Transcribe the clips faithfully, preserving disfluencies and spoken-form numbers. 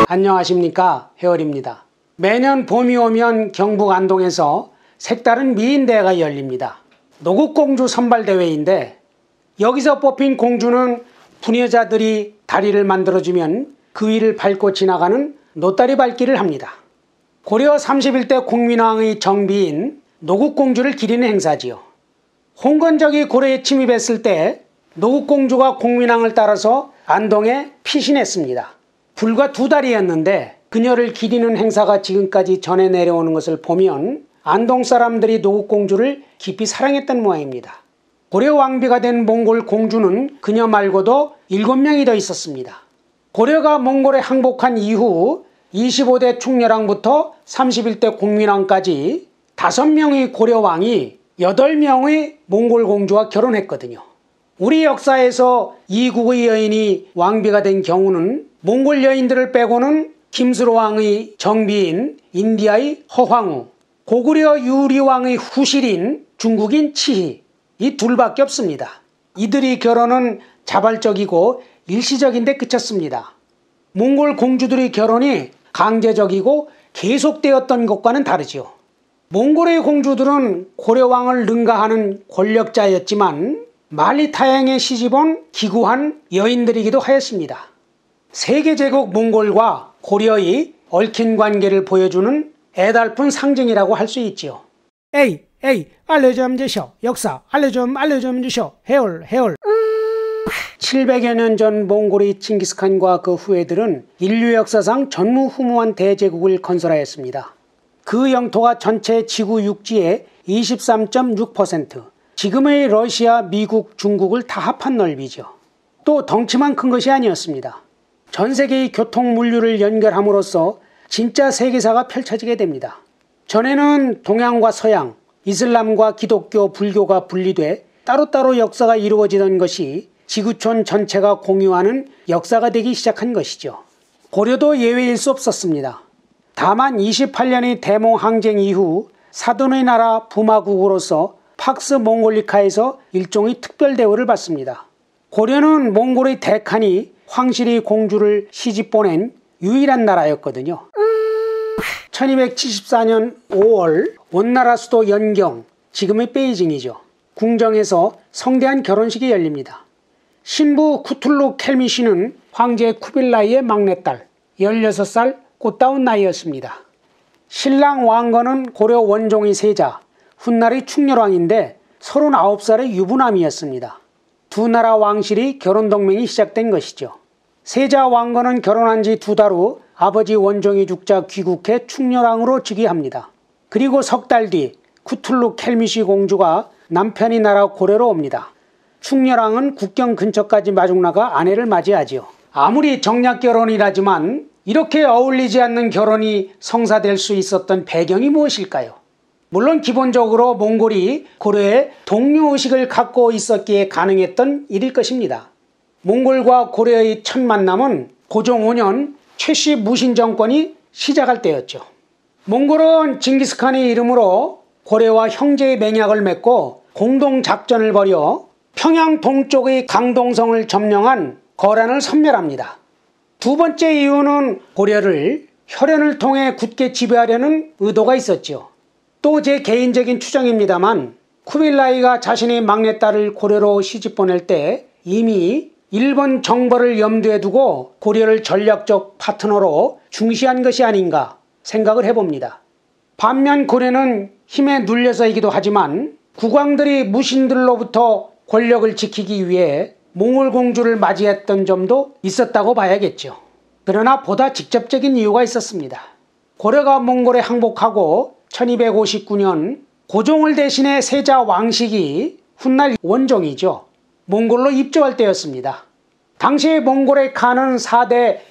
안녕하십니까, 해월입니다. 매년 봄이 오면 경북 안동에서 색다른 미인대회가 열립니다. 노국공주 선발대회인데 여기서 뽑힌 공주는 부녀자들이 다리를 만들어주면 그 위를 밟고 지나가는 노다리 밟기를 합니다. 고려 삼십일 대 공민왕의 정비인 노국공주를 기리는 행사지요. 홍건적이 고려에 침입했을 때 노국공주가 공민왕을 따라서 안동에 피신했습니다. 불과 두 달이었는데 그녀를 기리는 행사가 지금까지 전해 내려오는 것을 보면 안동 사람들이 노국공주를 깊이 사랑했던 모양입니다. 고려 왕비가 된 몽골 공주는 그녀 말고도 일곱 명이 더 있었습니다. 고려가 몽골에 항복한 이후 이십오 대 충렬왕부터 삼십일 대 공민왕까지 다섯 명의 고려 왕이 여덟 명의 몽골 공주와 결혼했거든요. 우리 역사에서 이국의 여인이 왕비가 된 경우는 몽골 여인들을 빼고는 김수로 왕의 정비인 인디아의 허황우, 고구려 유리왕의 후실인 중국인 치희, 이 둘밖에 없습니다. 이들이 결혼은 자발적이고 일시적인데 그쳤습니다. 몽골 공주들의 결혼이 강제적이고 계속되었던 것과는 다르지요. 몽골의 공주들은 고려왕을 능가하는 권력자였지만 만리타양에 시집온 기구한 여인들이기도 하였습니다. 세계제국 몽골과 고려의 얽힌 관계를 보여주는 애달픈 상징이라고 할 수 있지요. 에이 에이 알려좀 주쇼. 역사 알려좀 알려좀 주쇼. 해올 해올. 칠백여 년 전 몽골의 칭기스칸과 그 후예들은 인류 역사상 전무후무한 대제국을 건설하였습니다. 그 영토가 전체 지구 육지의 이십삼 점 육 퍼센트, 지금의 러시아, 미국, 중국을 다 합한 넓이죠. 또 덩치만 큰 것이 아니었습니다. 전 세계의 교통 물류를 연결함으로써 진짜 세계사가 펼쳐지게 됩니다. 전에는 동양과 서양, 이슬람과 기독교, 불교가 분리돼 따로따로 역사가 이루어지던 것이 지구촌 전체가 공유하는 역사가 되기 시작한 것이죠. 고려도 예외일 수 없었습니다. 다만 이십팔 년의 대몽 항쟁 이후 사돈의 나라 부마국으로서 팍스 몽골리카에서 일종의 특별 대우를 받습니다. 고려는 몽골의 대칸이 황실이 공주를 시집 보낸 유일한 나라였거든요. 천이백칠십사 년 오월 원나라 수도 연경, 지금의 베이징이죠. 궁정에서 성대한 결혼식이 열립니다. 신부 쿠툴루 켈미시는 황제 쿠빌라이의 막내딸, 열여섯 살 꽃다운 나이였습니다. 신랑 왕건은 고려 원종의 세자, 훗날의 충렬왕인데 서른아홉 살의 유부남이었습니다. 두 나라 왕실이 결혼동맹이 시작된 것이죠. 세자 왕건은 결혼한 지 두 달 후 아버지 원종이 죽자 귀국해 충렬왕으로 즉위합니다. 그리고 석 달 뒤 쿠툴루 켈미시 공주가 남편이 나라 고려로 옵니다. 충렬왕은 국경 근처까지 마중나가 아내를 맞이하지요. 아무리 정략 결혼이라지만 이렇게 어울리지 않는 결혼이 성사될 수 있었던 배경이 무엇일까요? 물론 기본적으로 몽골이 고려에 동료의식을 갖고 있었기에 가능했던 일일 것입니다. 몽골과 고려의 첫 만남은 고종 오 년 최씨 무신 정권이 시작할 때였죠. 몽골은 징기스칸의 이름으로 고려와 형제의 맹약을 맺고 공동작전을 벌여 평양 동쪽의 강동성을 점령한 거란을 섬멸합니다. 두 번째 이유는 고려를 혈연을 통해 굳게 지배하려는 의도가 있었죠. 또 제 개인적인 추정입니다만 쿠빌라이가 자신의 막내딸을 고려로 시집 보낼 때 이미 일본 정벌을 염두에 두고 고려를 전략적 파트너로 중시한 것이 아닌가 생각을 해봅니다. 반면 고려는 힘에 눌려서이기도 하지만 국왕들이 무신들로부터 권력을 지키기 위해 몽골 공주를 맞이했던 점도 있었다고 봐야겠죠. 그러나 보다 직접적인 이유가 있었습니다. 고려가 몽골에 항복하고 천이백오십구 년 고종을 대신해 세자 왕식이 훗날 원종이죠. 몽골로 입조할 때였습니다. 당시 몽골의 칸은 사 대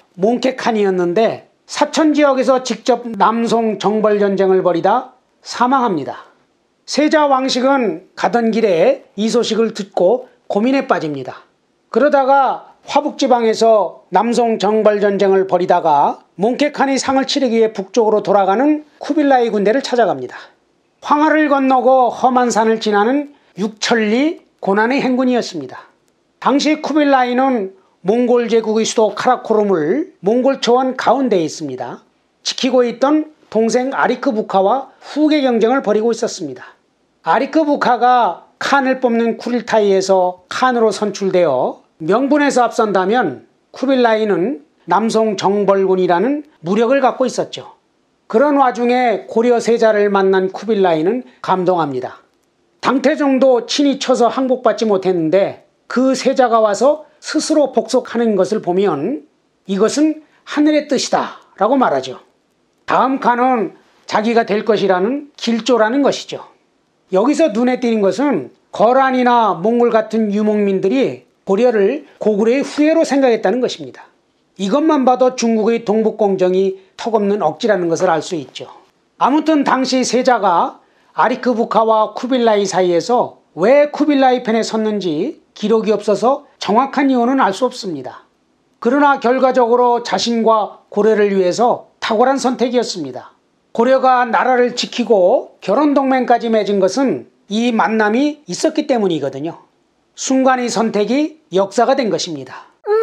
몽케칸이었는데 사천 지역에서 직접 남송 정벌전쟁을 벌이다 사망합니다. 세자 왕식은 가던 길에 이 소식을 듣고 고민에 빠집니다. 그러다가 화북지방에서 남송 정벌전쟁을 벌이다가 몽케칸이 상을 치르기 위해 북쪽으로 돌아가는 쿠빌라이 군대를 찾아갑니다. 황하를 건너고 험한 산을 지나는 육천리 고난의 행군이었습니다. 당시 쿠빌라이는 몽골 제국의 수도 카라코름을 몽골 초원 가운데에 있습니다. 지키고 있던 동생 아리크 부카와 후계 경쟁을 벌이고 있었습니다. 아리크 부카가 칸을 뽑는 쿠릴타이에서 칸으로 선출되어 명분에서 앞선다면 쿠빌라이는 남송 정벌군이라는 무력을 갖고 있었죠. 그런 와중에 고려 세자를 만난 쿠빌라이는 감동합니다. 당태종도 친히 쳐서 항복받지 못했는데 그 세자가 와서 스스로 복속하는 것을 보면 이것은 하늘의 뜻이다 라고 말하죠. 다음 칸은 자기가 될 것이라는 길조라는 것이죠. 여기서 눈에 띄는 것은 거란이나 몽골 같은 유목민들이 고려를 고구려의 후예로 생각했다는 것입니다. 이것만 봐도 중국의 동북공정이 턱없는 억지라는 것을 알 수 있죠. 아무튼 당시 세자가 아리크 부카와 쿠빌라이 사이에서 왜 쿠빌라이 편에 섰는지 기록이 없어서 정확한 이유는 알 수 없습니다. 그러나 결과적으로 자신과 고려를 위해서 탁월한 선택이었습니다. 고려가 나라를 지키고 결혼동맹까지 맺은 것은 이 만남이 있었기 때문이거든요. 순간의 선택이 역사가 된 것입니다.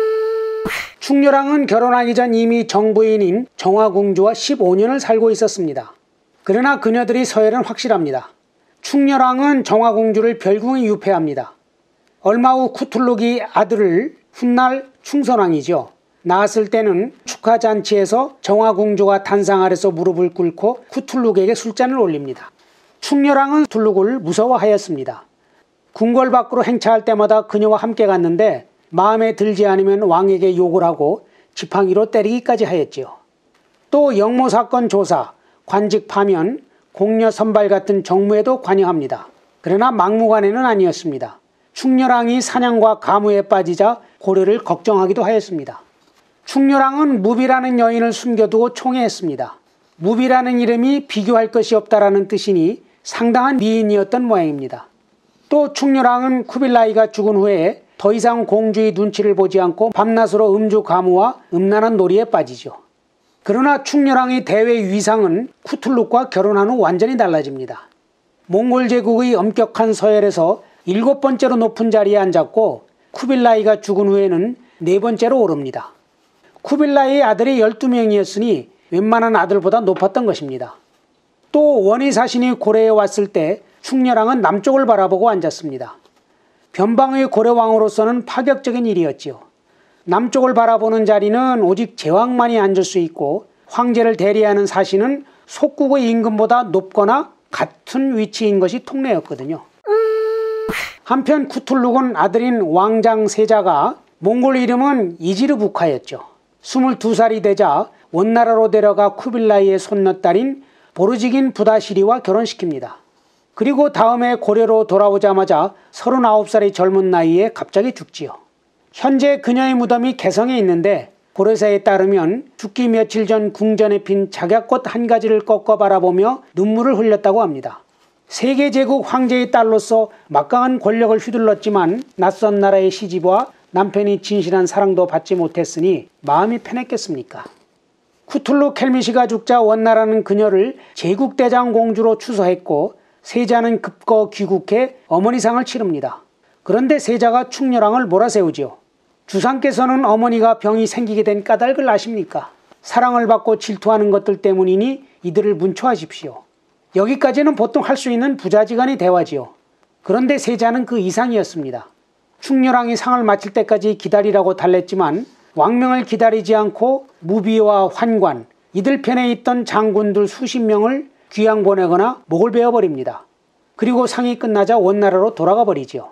충렬왕은 결혼하기 전 이미 정부인인 정화공주와 십오 년을 살고 있었습니다. 그러나 그녀들이 서열은 확실합니다. 충렬왕은 정화공주를 별궁에 유폐합니다. 얼마 후 쿠툴룩이 아들을 훗날 충선왕이죠. 낳았을 때는 축하잔치에서 정화공주가 단상 아래서 무릎을 꿇고 쿠툴룩에게 술잔을 올립니다. 충렬왕은 쿠툴룩을 무서워하였습니다. 궁궐 밖으로 행차할 때마다 그녀와 함께 갔는데 마음에 들지 않으면 왕에게 욕을 하고 지팡이로 때리기까지 하였지요. 또 영모사건 조사, 관직 파면, 공녀 선발 같은 정무에도 관여합니다. 그러나 막무가내는 아니었습니다. 충렬왕이 사냥과 가무에 빠지자 고려를 걱정하기도 하였습니다. 충렬왕은 무비라는 여인을 숨겨두고 총애했습니다. 무비라는 이름이 비교할 것이 없다라는 뜻이니 상당한 미인이었던 모양입니다. 또 충렬왕은 쿠빌라이가 죽은 후에 더 이상 공주의 눈치를 보지 않고 밤낮으로 음주 가무와 음란한 놀이에 빠지죠. 그러나 충렬왕의 대외 위상은 쿠툴룩과 결혼한 후 완전히 달라집니다. 몽골 제국의 엄격한 서열에서 일곱 번째로 높은 자리에 앉았고 쿠빌라이가 죽은 후에는 네 번째로 오릅니다. 쿠빌라이의 아들이 열두 명이었으니 웬만한 아들보다 높았던 것입니다. 또 원희사신이 고려에 왔을 때 충렬왕은 남쪽을 바라보고 앉았습니다. 변방의 고려왕으로서는 파격적인 일이었지요. 남쪽을 바라보는 자리는 오직 제왕만이 앉을 수 있고 황제를 대리하는 사신은 속국의 임금보다 높거나 같은 위치인 것이 통례였거든요. 한편 쿠툴룩은 아들인 왕장 세자가 몽골 이름은 이지르부카였죠. 스물두 살이 되자 원나라로 데려가 쿠빌라이의 손녀딸인 보르지긴 부다시리와 결혼시킵니다. 그리고 다음에 고려로 돌아오자마자 서른아홉 살의 젊은 나이에 갑자기 죽지요. 현재 그녀의 무덤이 개성에 있는데 고려사에 따르면 죽기 며칠 전 궁전에 핀 작약꽃 한 가지를 꺾어 바라보며 눈물을 흘렸다고 합니다. 세계제국 황제의 딸로서 막강한 권력을 휘둘렀지만 낯선 나라의 시집와 남편이 진실한 사랑도 받지 못했으니 마음이 편했겠습니까? 쿠툴룩 켈미시가 죽자 원나라는 그녀를 제국대장 공주로 추서했고 세자는 급거 귀국해 어머니상을 치릅니다. 그런데 세자가 충렬왕을 몰아세우지요. 주상께서는 어머니가 병이 생기게 된 까닭을 아십니까? 사랑을 받고 질투하는 것들 때문이니 이들을 문초하십시오. 여기까지는 보통 할 수 있는 부자지간의 대화지요. 그런데 세자는 그 이상이었습니다. 충렬왕이 상을 마칠 때까지 기다리라고 달랬지만 왕명을 기다리지 않고 무비와 환관, 이들 편에 있던 장군들 수십 명을 귀양 보내거나 목을 베어버립니다. 그리고 상이 끝나자 원나라로 돌아가 버리지요.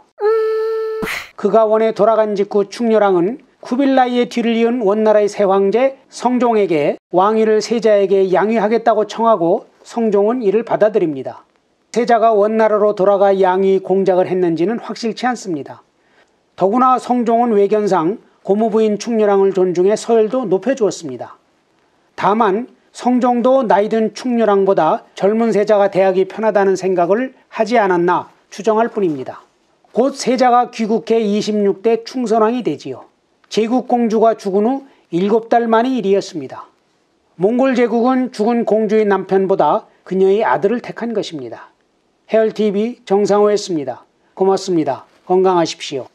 그가 원에 돌아간 직후 충렬왕은 쿠빌라이의 뒤를 이은 원나라의 새 황제 성종에게 왕위를 세자에게 양위하겠다고 청하고 성종은 이를 받아들입니다. 세자가 원나라로 돌아가 양위 공작을 했는지는 확실치 않습니다. 더구나 성종은 외견상 고모부인 충렬왕을 존중해 서열도 높여주었습니다. 다만 성종도 나이든 충렬왕보다 젊은 세자가 대하기 편하다는 생각을 하지 않았나 추정할 뿐입니다. 곧 세자가 귀국해 이십육 대 충선왕이 되지요. 제국공주가 죽은 후 일곱 달 만의 일이었습니다. 몽골 제국은 죽은 공주의 남편보다 그녀의 아들을 택한 것입니다. 해얼티비 정상호였습니다. 고맙습니다. 건강하십시오.